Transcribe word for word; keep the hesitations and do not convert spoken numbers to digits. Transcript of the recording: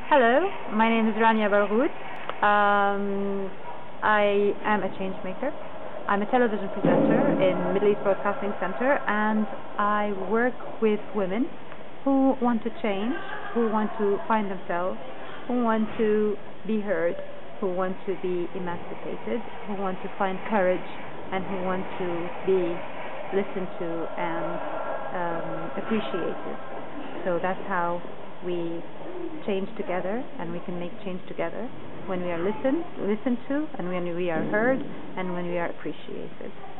Hello, my name is Rania Barghout. Um, I am a changemaker. I'm a television presenter in Middle East Broadcasting Center, and I work with women who want to change, who want to find themselves, who want to be heard, who want to be emancipated, who want to find courage, and who want to be listened to and um, appreciated. So that's how we change together, and we can make change together when we are listened listened to, and when we are heard, and when we are appreciated.